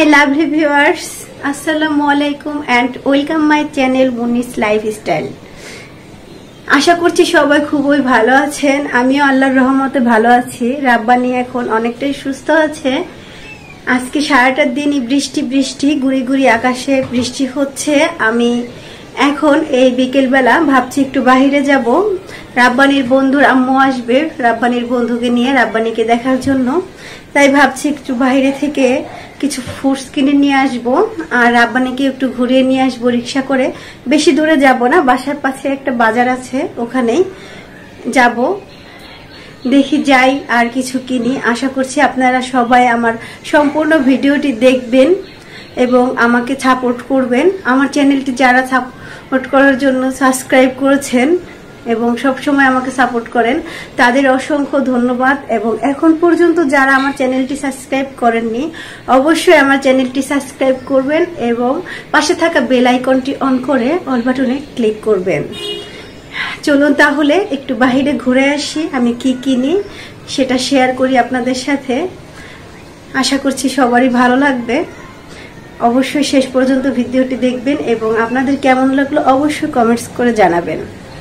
lovely viewers, Assalamualaikum and welcome my channel Munis Lifestyle. আশা করছি সবাই খুবই ভালো আছেন। আমিও আল্লাহর রহমতে ভালো আছি। রাব্বানি এখন অনেকটাই সুস্থ আছে। আজকে সারাটা দিনই বৃষ্টি গুড়ি গুড়ি আকাশে বৃষ্টি হচ্ছে। আমি এখন এই বিকেল বেলা ভাবছি একটু বাইরে যাব। রাব্বানির বন্ধুর আম্মু আসবে, রাব্বানির বন্ধুকে নিয়ে রাব্বানিকে দেখার জন্য। তাই ভাবছি একটু বাইরে থেকে কিছু ফ্রুটস কিনে নিয়ে আসবো আর রাব্বানিকে একটু ঘুরিয়ে নিয়ে আসবো রিক্সা করে। বেশি দূরে যাব না, বাসার পাশে একটা বাজার আছে, ওখানেই যাব। দেখি যাই আর কিছু কিনি। আশা করছি আপনারা সবাই আমার সম্পূর্ণ ভিডিওটি দেখবেন এবং আমাকে সাপোর্ট করবেন। আমার চ্যানেলটি যারা সাপোর্ট করার জন্য সাবস্ক্রাইব করেছেন এবং সবসময় আমাকে সাপোর্ট করেন তাদের অসংখ্য ধন্যবাদ। এবং এখন পর্যন্ত যারা আমার চ্যানেলটি সাবস্ক্রাইব করেননি অবশ্যই আমার চ্যানেলটি সাবস্ক্রাইব করবেন এবং পাশে থাকা বেল আইকনটি অন করে অল বাটনে ক্লিক করবেন। চলুন তাহলে একটু বাইরে ঘুরে আসি, আমি কি কিনি সেটা শেয়ার করি আপনাদের সাথে। আশা করছি সবারই ভালো লাগবে। অবশ্যই শেষ পর্যন্ত ভিডিওটি দেখবেন এবং আপনাদের কেমন লাগলো অবশ্যই কমেন্টস করে জানাবেন।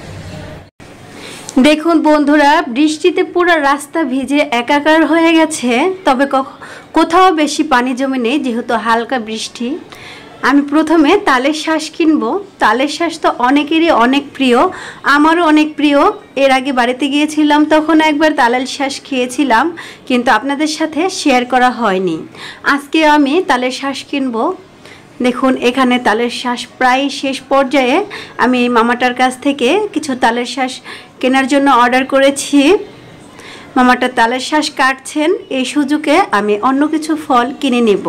দেখুন বন্ধুরা, বৃষ্টিতে পুরো রাস্তা ভিজে একাকার হয়ে গেছে, তবে কোথাও বেশি পানি জমে নেই যেহেতু হালকা বৃষ্টি। আমি প্রথমে তালের শ্বাস কিনবো। তালের শ্বাস তো অনেকেরই অনেক প্রিয়, আমারও অনেক প্রিয়। এর আগে বাড়িতে গিয়েছিলাম তখন একবার তালের শ্বাস খেয়েছিলাম, কিন্তু আপনাদের সাথে শেয়ার করা হয়নি। আজকে আমি তালের শ্বাস কিনবো। দেখুন এখানে তালের শ্বাস প্রায় শেষ পর্যায়ে। আমি মামাটার কাছ থেকে কিছু তালের শ্বাস কেনার জন্য অর্ডার করেছি। মামাটা তালের শ্বাস কাটছেন, এই সুযোগে আমি অন্য কিছু ফল কিনে নেব।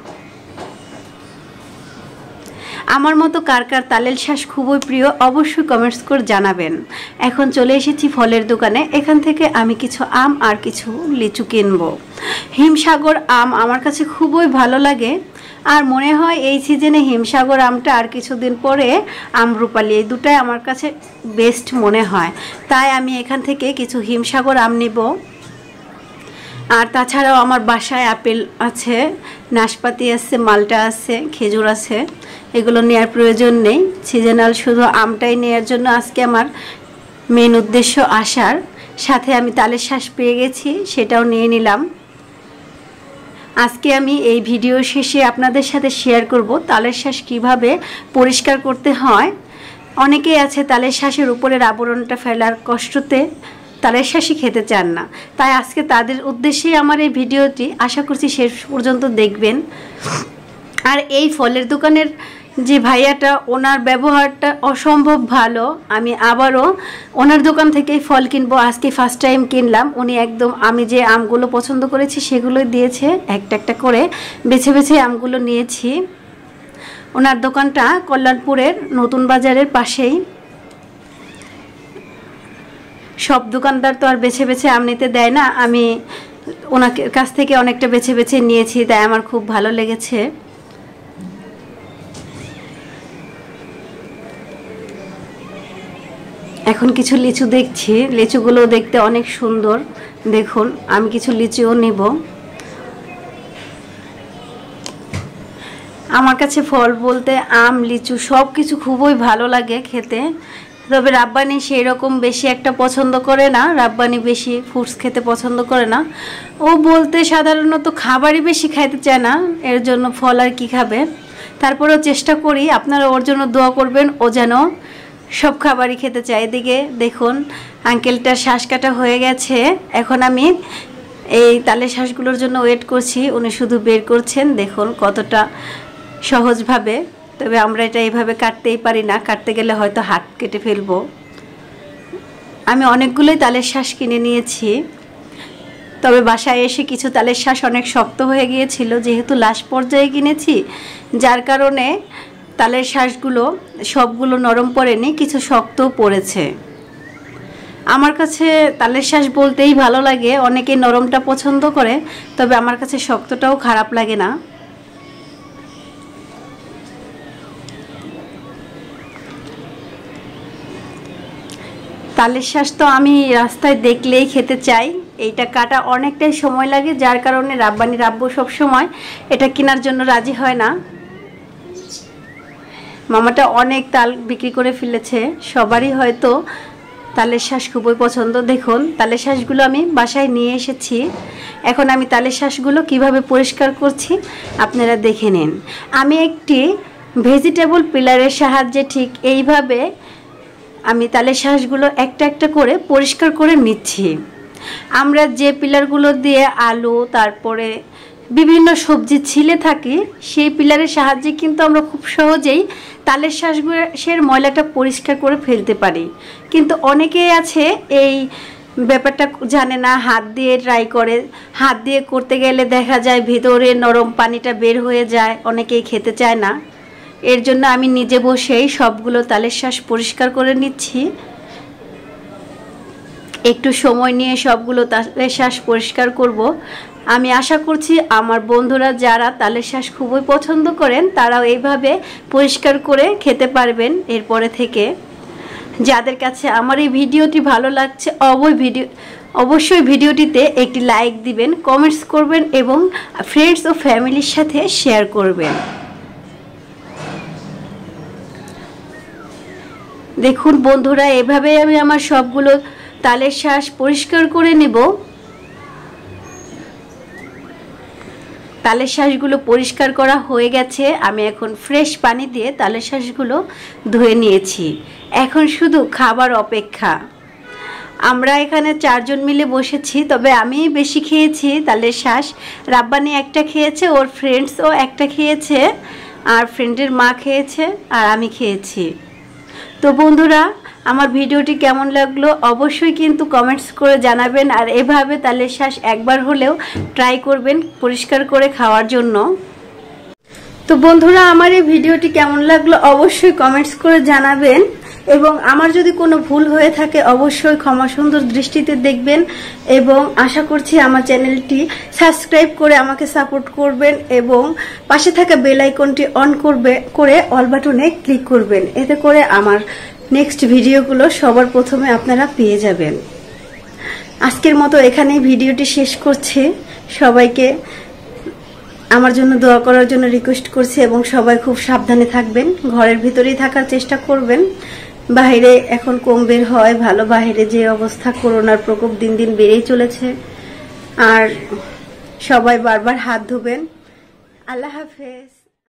আমার মতো কার কার তালের শ্বাস খুবই প্রিয় অবশ্যই কমেন্টস করে জানাবেন। এখন চলে এসেছি ফলের দোকানে। এখান থেকে আমি কিছু আম আর কিছু লিচু কিনবো। হিমসাগর আম আমার কাছে খুবই ভালো লাগে আর মনে হয় এই সিজনে হিমসাগর আমটা আর কিছুদিন পরে আমরুপালি, এই দুটাই আমার কাছে বেস্ট মনে হয়। তাই আমি এখান থেকে কিছু হিমসাগর আম নিব। আর তাছাড়াও আমার বাসায় আপেল আছে, নাশপাতি আছে, মালটা আছে, খেজুর আছে, এগুলো নেওয়ার প্রয়োজন নেই। সিজনাল শুধু আমটাই নেওয়ার জন্য আজকে আমার মেন উদ্দেশ্য আসার। সাথে আমি তালের শ্বাস পেয়ে গেছি, সেটাও নিয়ে নিলাম। আজকে আমি এই ভিডিও শেষে আপনাদের সাথে শেয়ার করব তালের শ্বাস কিভাবে পরিষ্কার করতে হয়। অনেকেই আছে তালের শ্বাসের উপরের আবরণটা ফেলার কষ্টতে তালের শ্বাসই খেতে চান না, তাই আজকে তাদের উদ্দেশ্যেই আমার এই ভিডিওটি। আশা করছি শেষ পর্যন্ত দেখবেন। আর এই ফলের দোকানের যে ভাইয়াটা, ওনার ব্যবহারটা অসম্ভব ভালো। আমি আবারও ওনার দোকান থেকেই ফল কিনবো। আজকে ফার্স্ট টাইম কিনলাম। উনি একদম আমি যে আমগুলো পছন্দ করেছি সেগুলোই দিয়েছে, একটা একটা করে বেছে বেছে আমগুলো নিয়েছি। ওনার দোকানটা কল্যাণপুরের নতুন বাজারের পাশেই। সব দোকানদার তো আর বেছে বেছে আম নিতে দেয় না, আমি ওনার কাছ থেকে অনেকটা বেছে বেছে নিয়েছি, তাই আমার খুব ভালো লেগেছে। এখন কিছু লিচু দেখছি, লিচুগুলো দেখতে অনেক সুন্দর। দেখুন আমি কিছু লিচুও নেব। আমার কাছে ফল বলতে আম, লিচু সব কিছু খুবই ভালো লাগে খেতে। তবে রাব্বানি সেই রকম বেশি একটা পছন্দ করে না, রাব্বানি বেশি ফ্রুটস খেতে পছন্দ করে না। ও বলতে সাধারণত খাবারই বেশি খাইতে চায় না, এর জন্য ফল আর কি খাবে। তারপরেও চেষ্টা করি, আপনারা ওর জন্য দোয়া করবেন ও যেন সব খাবারই খেতে চায়। এদিকে দেখুন আঙ্কেলটার শ্বাস কাটা হয়ে গেছে। এখন আমি এই তালের শ্বাসগুলোর জন্য ওয়েট করছি, উনি শুধু বের করছেন। দেখুন কতটা সহজভাবে। তবে আমরা এটা এইভাবে কাটতেই পারি না, কাটতে গেলে হয়তো হাত কেটে ফেলবো। আমি অনেকগুলোই তালের শ্বাস কিনে নিয়েছি, তবে বাসায় এসে কিছু তালের শ্বাস অনেক শক্ত হয়ে গিয়েছিল, যেহেতু লাস্ট পর্যায়ে কিনেছি যার কারণে তালের শ্বাসগুলো সবগুলো নরম পড়েনি, কিছু শক্তও পড়েছে। আমার কাছে তালের শ্বাস বলতেই ভালো লাগে। অনেকে নরমটা পছন্দ করে, তবে আমার কাছে শক্তটাও খারাপ লাগে না। তালের শ্বাস তো আমি রাস্তায় দেখলেই খেতে চাই, এইটা কাটা অনেকটাই সময় লাগে, যার কারণে রাব্বানি রাব্বু সব সময় এটা কেনার জন্য রাজি হয় না। মামাটা অনেক তাল বিক্রি করে ফেলেছে। সবারই হয়তো তালের শ্বাস খুবই পছন্দ। দেখুন তালের শ্বাসগুলো আমি বাসায় নিয়ে এসেছি। এখন আমি তালের শ্বাসগুলো কিভাবে পরিষ্কার করছি আপনারা দেখে নিন। আমি একটি ভেজিটেবল পিলারের সাহায্যে ঠিক এইভাবে আমি তালের শ্বাসগুলো একটা একটা করে পরিষ্কার করে নিচ্ছি। আমরা যে পিলারগুলো দিয়ে আলু তারপরে বিভিন্ন সবজি ছিলে থাকি, সেই পিলারের সাহায্যে কিন্তু আমরা খুব সহজেই তালের শ্বাসের ময়লাটা পরিষ্কার করে ফেলতে পারি। কিন্তু অনেকেই আছে এই ব্যাপারটা জানে না, হাত দিয়ে ট্রাই করে। হাত দিয়ে করতে গেলে দেখা যায় ভেতরে নরম পানিটা বের হয়ে যায়, অনেকেই খেতে চায় না। এর জন্য আমি নিজে বসেই সবগুলো তালের শ্বাস পরিষ্কার করে নিচ্ছি। একটু সময় নিয়ে সবগুলো তালের শ্বাস পরিষ্কার করব। আমি আশা করছি আমার বন্ধুরা যারা তালের শ্বাস খুবই পছন্দ করেন তারাও এইভাবে পরিষ্কার করে খেতে পারবেন এরপরে থেকে। যাদের কাছে আমার এই ভিডিওটি ভালো লাগছে অবশ্যই ভিডিওটিতে একটি লাইক দিবেন, কমেন্টস করবেন এবং ফ্রেন্ডস ও ফ্যামিলির সাথে শেয়ার করবেন। দেখুন বন্ধুরা, এভাবে আমি আমার সবগুলো তালের শ্বাস পরিষ্কার করে নেব। তালের শ্বাসগুলো পরিষ্কার করা হয়ে গেছে। আমি এখন ফ্রেশ পানি দিয়ে তালের শ্বাসগুলো ধুয়ে নিয়েছি। এখন শুধু খাবার অপেক্ষা। আমরা এখানে 4 জন মিলে বসেছি, তবে আমি বেশি খেয়েছি তালের শ্বাস। রাব্বানি একটা খেয়েছে, ওর ফ্রেন্ডসও একটা খেয়েছে, আর ফ্রেন্ডের মা খেয়েছে, আর আমি খেয়েছি। তো বন্ধুরা, আমার ভিডিওটি কেমন লাগলো অবশ্যই কিন্তু কমেন্টস করে জানাবেন। আর এভাবে তালের শ্বাস একবার হলেও ট্রাই করবেন পরিষ্কার করে খাওয়ার জন্য। তো বন্ধুরা, আমার এই ভিডিওটি কেমন লাগলো অবশ্যই কমেন্টস করে জানাবেন এবং আমার যদি কোনো ভুল হয়ে থাকে অবশ্যই ক্ষমা সুন্দর দৃষ্টিতে দেখবেন এবং আশা করছি আমার চ্যানেলটি সাবস্ক্রাইব করে আমাকে সাপোর্ট করবেন এবং পাশে থাকা বেল আইকনটি অন করে অল বাটনে ক্লিক করবেন। এতে করে আমার নেক্সট ভিডিওগুলো সবার প্রথমে আপনারা পেয়ে যাবেন। আজকের মতো এখানেই ভিডিওটি শেষ করছি। সবাইকে আমার জন্য দোয়া করার জন্য রিকোয়েস্ট করছি এবং সবাই খুব সাবধানে থাকবেন, ঘরের ভিতরেই থাকার চেষ্টা করবেন। বাইরে এখন কম বের হয় ভালো, বাইরে যে অবস্থা করোনার প্রকোপ দিন দিন বেড়েই চলেছে। আর সবাই বারবার হাত ধুবেন। আল্লাহ হাফেজ।